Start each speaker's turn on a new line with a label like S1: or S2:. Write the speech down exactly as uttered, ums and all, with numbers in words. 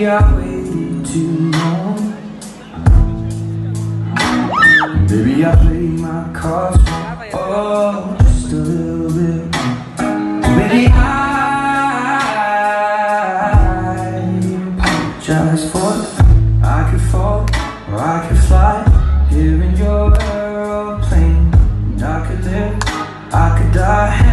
S1: I waited too long. Maybe I played my cards, oh, just a little bit. Maybe I apologize for it. I could fall or I could fly here in your aeroplane. And I could live, I could die.